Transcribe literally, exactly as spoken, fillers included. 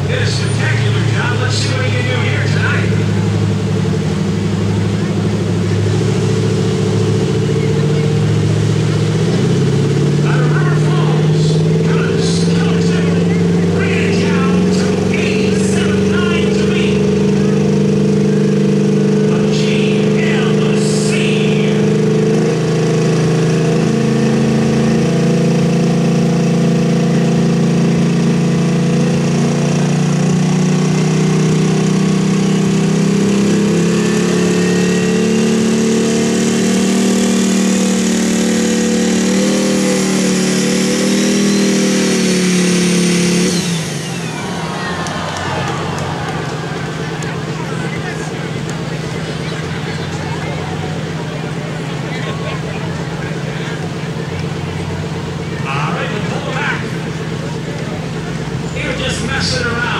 Did a spectacular job. Let's see what he can do here tonight. Out of River Falls, Cubs, Cubs, bring it down to eighty-seven nine to me. A G L C. All right, we'll pull back. You're just messing around.